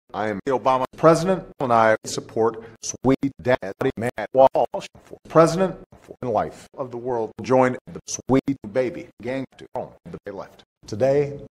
I am the Obama president, and I support Sweet Daddy Matt Walsh for president in life of the world. Join the Sweet Baby gang to home that they left. Today,